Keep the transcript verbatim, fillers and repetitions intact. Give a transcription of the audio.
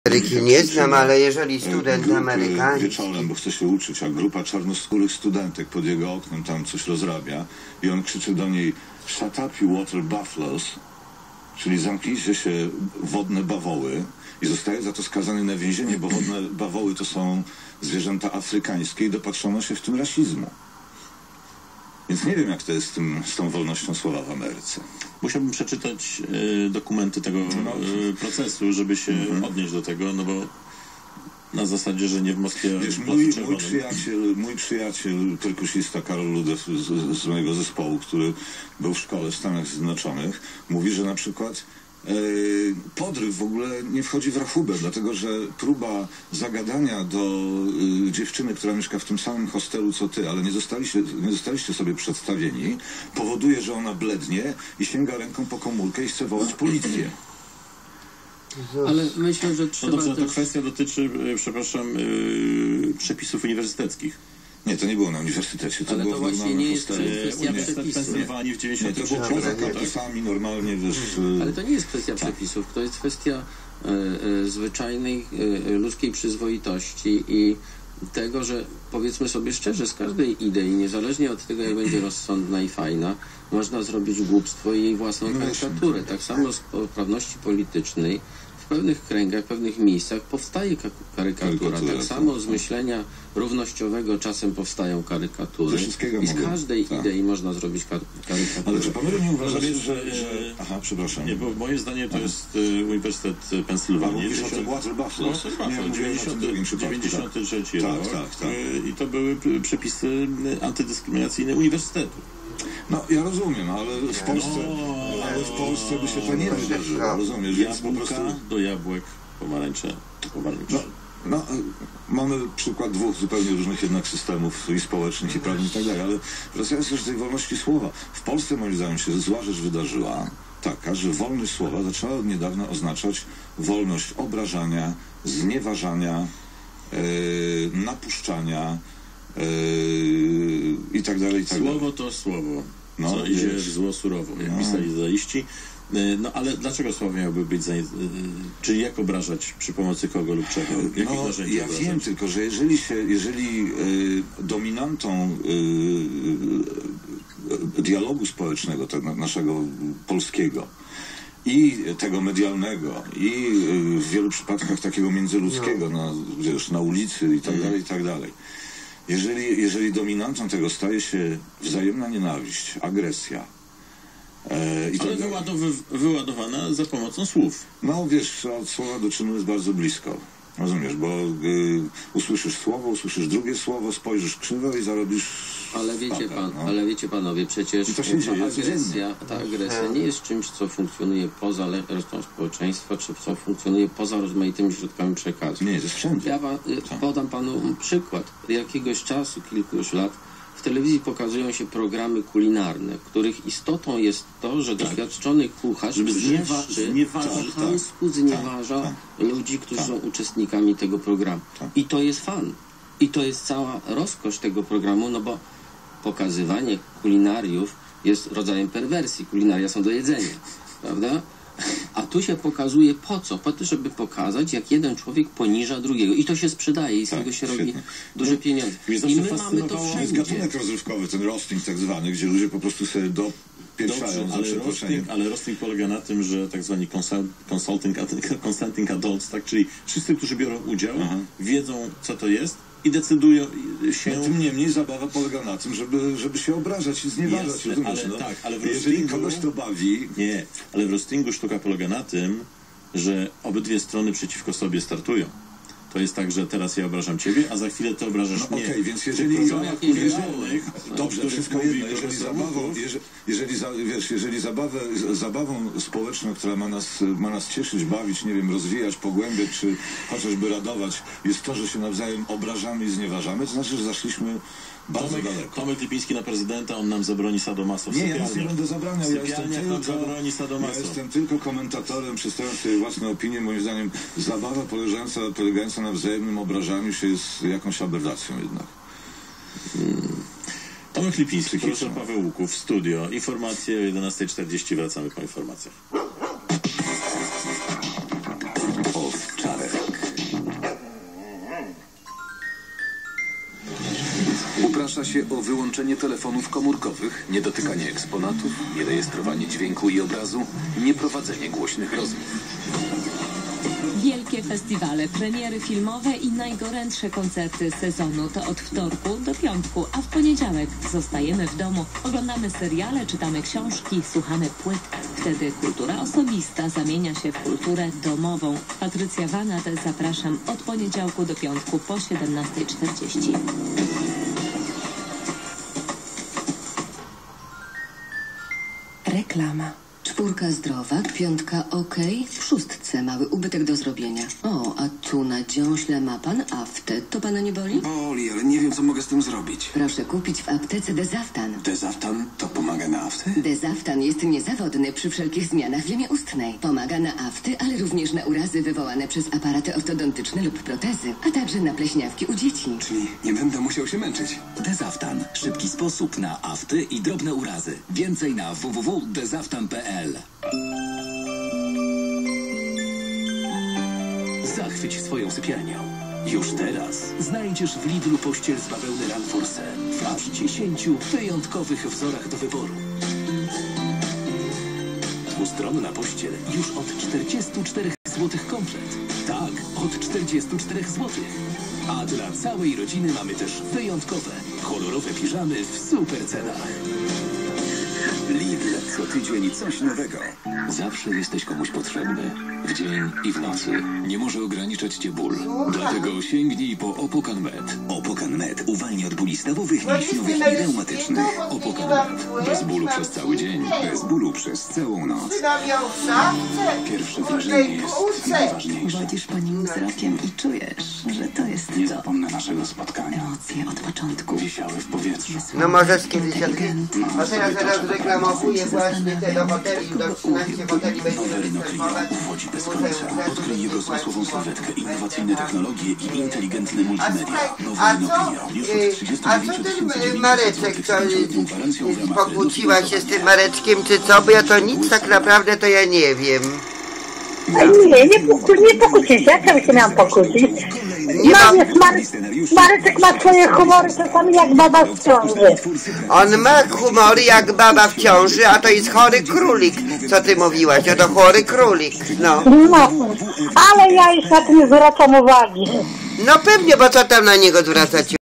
Ameryki nie znam, ale jeżeli student grupy amerykański... wieczorem, bo chce się uczyć, a grupa czarnoskórych studentek pod jego oknem tam coś rozrabia i on krzyczy do niej shut up you water buffaloes, czyli zamknijcie się wodne bawoły, i zostaje za to skazany na więzienie, bo wodne bawoły to są zwierzęta afrykańskie i dopatrzono się w tym rasizmu. Więc nie wiem, jak to jest z, tym, z tą wolnością słowa w Ameryce. Musiałbym przeczytać y, dokumenty tego y, procesu, żeby się mm-hmm. odnieść do tego, no bo na zasadzie, że nie w Moskwie... Wiesz, mój, mój przyjaciel, mój przyjaciel, perkusista Karol Ludew z, z mojego zespołu, który był w szkole w Stanach Zjednoczonych, mówi, że na przykład podryw w ogóle nie wchodzi w rachubę, dlatego że próba zagadania do y, dziewczyny, która mieszka w tym samym hostelu co ty, ale nie zostaliście, nie zostaliście sobie przedstawieni, powoduje, że ona blednie i sięga ręką po komórkę i chce wołać policję. Ale myślę, że trzeba no dobrze, też... to kwestia dotyczy, przepraszam, yy, przepisów uniwersyteckich. Nie, to nie było na uniwersytecie, to ale było to w właśnie nie jest hostelu. kwestia przepisów. Nie, to było poza kampusami normalnie, wiesz... Ale to nie jest kwestia przepisów, to jest kwestia e, e, zwyczajnej e, ludzkiej przyzwoitości i tego, że powiedzmy sobie szczerze, z każdej idei, niezależnie od tego, jak będzie rozsądna i fajna, można zrobić głupstwo i jej własną karykaturę. Tak samo z poprawności politycznej w pewnych kręgach, w pewnych miejscach powstaje karykatura. Tak samo z myślenia równościowego czasem powstają karykatury. I z każdej tak. idei można zrobić karykaturę. Ale czy panowie nie uważacie, że, że... Aha, przepraszam. Nie, bo moje zdanie to Aha. jest y, Uniwersytet Pensylwanii. Mówisz o tym Water Buffalo. dziewięćdziesiąty trzeci rok. Tak, tak, tak. I to były przepisy antydyskryminacyjne uniwersytetu. No, ja rozumiem, ale w Polsce, no, ale w Polsce by się to nie wydarzyło, rozumiesz? Więc po prostu... do jabłek, pomarańcze, pomarańcze. No, no, mamy przykład dwóch zupełnie różnych jednak systemów i społecznych, i prawnych, i tak dalej, ale wracając też do tej wolności słowa. W Polsce, moim zdaniem, się zła rzecz wydarzyła taka, że wolność słowa zaczęła od niedawna oznaczać wolność obrażania, znieważania, yy, napuszczania, Yy, i tak dalej, i tak Słowo dalej. to słowo, no, co idzie w zło surowo, jak no. pisali zadaiści. No ale dlaczego słowo miałoby być, za... czyli jak obrażać, przy pomocy kogo lub czego? Jakich no, narzędzi ja obrażać? wiem tylko, że jeżeli się, jeżeli y, dominantą y, y, dialogu społecznego, tego naszego polskiego, i tego medialnego, i y, w wielu przypadkach takiego międzyludzkiego, no. na, wiesz, na ulicy i tak mm. dalej, i tak dalej. Jeżeli, jeżeli dominantą tego staje się wzajemna nienawiść, agresja, e, i ale tak wyładowy, wyładowana za pomocą słów. No wiesz, od słowa do czynu jest bardzo blisko. Rozumiesz, bo y, usłyszysz słowo, usłyszysz drugie słowo, spojrzysz krzywo i zarobisz... Ale wiecie, spada, pan, no. ale wiecie panowie, przecież ta agresja, ta agresja nie jest czymś, co funkcjonuje poza resztą społeczeństwa, czy co funkcjonuje poza rozmaitymi środkami przekazu. Nie, to jest wszędzie. Ja wa, podam panu przykład. Jakiegoś czasu, kilku już lat, w telewizji pokazują się programy kulinarne, których istotą jest to, że tak. doświadczony kucharz Żeby zniewa, znieważa, po chamsku znieważa tak, tak. ludzi, którzy tak. są uczestnikami tego programu. Tak. I to jest fan. I to jest cała rozkosz tego programu, no bo pokazywanie kulinariów jest rodzajem perwersji. Kulinaria są do jedzenia, prawda? A tu się pokazuje po co? Po to, żeby pokazać, jak jeden człowiek poniża drugiego. I to się sprzedaje i z tak, tego się świetnie. robi duże pieniądze. I my mamy to wszędzie. Jest gatunek rozrywkowy, ten roasting tak zwany, gdzie ludzie po prostu sobie do Dobrze, ale roasting, ale roasting polega na tym, że tak zwani consulting, consenting adults, tak, czyli wszyscy, którzy biorą udział, Aha. wiedzą, co to jest i decydują się... No, tym niemniej zabawa polega na tym, żeby, żeby się obrażać i znieważać. Jasne, ale, no? tak, ale w jeżeli roastingu, kogoś to bawi... Nie, ale w roastingu sztuka polega na tym, że obydwie strony przeciwko sobie startują. To jest tak, że teraz ja obrażam ciebie, a za chwilę ty obrażasz no, mnie. Okej, okay, więc jeżeli... Jeżeli, dobrze, to wszystko jedno. Jeżeli zabawą, jeżeli, jeżeli, za, wiesz, jeżeli zabawę, zabawą społeczną, która ma nas, ma nas cieszyć, bawić, nie wiem, rozwijać, pogłębiać, czy chociażby radować, jest to, że się nawzajem obrażamy i znieważamy, to znaczy, że zaszliśmy bardzo Tomek, daleko. Tomek Lipiński na prezydenta, on nam zabroni sadomaso w Nie, sypialniach. ja nic nie będę zabraniał. Ja jestem, tylko, zabroni sadomaso. ja jestem tylko komentatorem, przedstawiam sobie własne opinie. Moim zdaniem zabawa polegająca, polegająca na wzajemnym obrażaniu się jest jakąś aberracją jednak. Hmm. Tomek Lipiński, profesor Paweł Łuków, studio. Informacje o jedenasta czterdzieści. Wracamy po informacjach. Owczarek. zaprasza się o wyłączenie telefonów komórkowych, niedotykanie eksponatów, nierejestrowanie dźwięku i obrazu, nieprowadzenie głośnych rozmów. Wielkie festiwale, premiery filmowe i najgorętsze koncerty sezonu to od wtorku do piątku, a w poniedziałek zostajemy w domu, oglądamy seriale, czytamy książki, słuchamy płyt. Wtedy kultura osobista zamienia się w kulturę domową. Patrycja Wanat, zapraszam od poniedziałku do piątku po siedemnasta czterdzieści. Reklama. Czwórka zdrowa, piątka ok, w szóstce mały ubytek do zrobienia. O, a tu na dziąśle ma pan aftę. To pana nie boli? Boli, ale nie wiem, co mogę z tym zrobić. Proszę kupić w aptece Dezaftan. Dezaftan to pomaga na aftę? Dezaftan jest niezawodny przy wszelkich zmianach w jamie ustnej. Pomaga na afty, ale również na urazy wywołane przez aparaty ortodontyczne lub protezy, a także na pleśniawki u dzieci. Czyli nie będę musiał się męczyć. Dezaftan. Szybki sposób na afty i drobne urazy. Więcej na w w w kropka dezaftan kropka p l. Zachwyć swoją sypialnią. Już teraz znajdziesz w Lidlu pościel z bawełny Ranforce w aż dziesięciu wyjątkowych wzorach do wyboru. Dwustronna pościel już od czterdziestu czterech złotych komplet. Tak, od czterdziestu czterech złotych. A dla całej rodziny mamy też wyjątkowe, kolorowe piżamy w super cenach. Lidl, co tydzień coś nowego. Zawsze jesteś komuś potrzebny. W dzień i w nocy. Nie może ograniczać cię ból. Dlatego sięgnij po Opokan Med. Opokan Med uwalnia od bóli stawowych, mięśniowych i reumatycznych. Opokan Med. Bez bólu przez cały dzień. Bez bólu przez całą noc. Pierwsze wrażenie jest najważniejsze. Wodzisz po nim wzrokiem i czujesz, że to jest Nie to. zapomnę naszego spotkania. Emocje od początku. Wisiały w powietrzu. No może z kiedyś jak... Mam A teraz sobie zaraz to, reklamowuję właśnie te do hoteli, do trzynastu hoteli będziemy Nowe Renault występować. Clio uwodzi bez końca. Odkryj jego zmysłową sylwetkę, innowacyjne technologie i inteligentne multimedia. Nowe A Renault co, Clio. Już y, od trzydziestu a co dziewięciu ten tysięcy y, dziewięćset Mareczek, złotych co z pięcioletnią gwarancją w ramach pokłóciła się z tym Mareczkiem, czy co? Bo ja to nic tak naprawdę to ja nie wiem. Nie, nie, poku, nie pokłócić się. Jak się miałam pokłócić? Nie Mam, ma... jest Mary, Mareczek ma swoje humory czasami jak baba w ciąży. On ma humory jak baba w ciąży, a to jest chory królik, co ty mówiłaś, a to chory królik, no. No, ale ja już na tym zwracam uwagi. No pewnie, bo co tam na niego zwracać